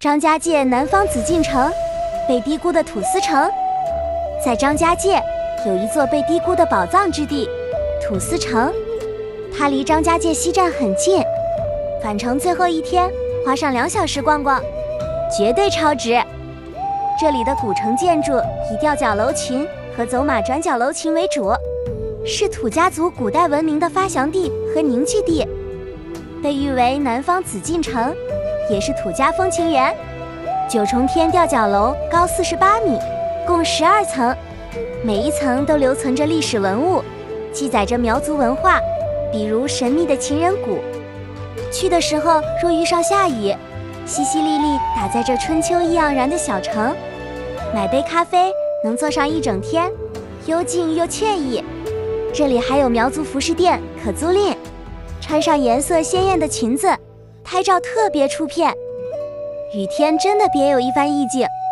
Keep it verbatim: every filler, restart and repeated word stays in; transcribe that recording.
张家界南方紫禁城，被低估的土司城。在张家界有一座被低估的宝藏之地——土司城，它离张家界西站很近，返程最后一天花上两小时逛逛，绝对超值。这里的古城建筑以吊脚楼群和走马转角楼群为主，是土家族古代文明的发祥地和凝聚地，被誉为南方紫禁城，也是土家风情园。九重天吊脚楼高四十八米，共十二层，每一层都留存着历史文物，记载着苗族文化，比如神秘的情人谷。去的时候若遇上下雨，淅淅沥沥打在这春秋意盎然的小城，买杯咖啡能坐上一整天，幽静又惬意。这里还有苗族服饰店可租赁，穿上颜色鲜艳的裙子，拍照特别出片。雨天真的别有一番意境。